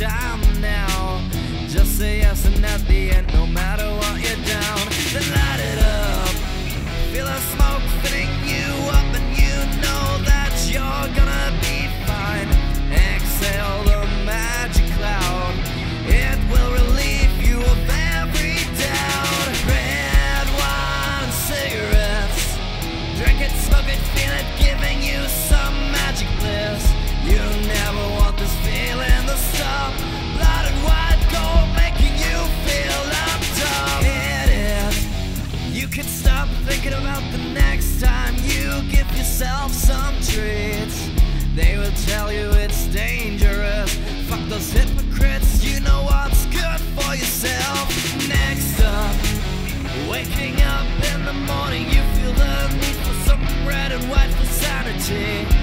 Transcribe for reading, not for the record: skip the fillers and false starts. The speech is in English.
time now. Just say yes, and at the end, no matter what, you're down. Then light it up, feel the smoke filling you up, and you know that you're gonna be fine. Exhale the magic cloud, it will relieve you of every doubt. Red wine and cigarettes, drink it, smoke it, feel it, giving you some magic bliss. You never want this feeling to stop. Blood and white gold making you feel up top. It is. You can stop thinking about the next time you give yourself some treats. They will tell you it's dangerous. Fuck those hypocrites, you know what's good for yourself. Next up, waking up in the morning, you feel the need for something red and white for sanity.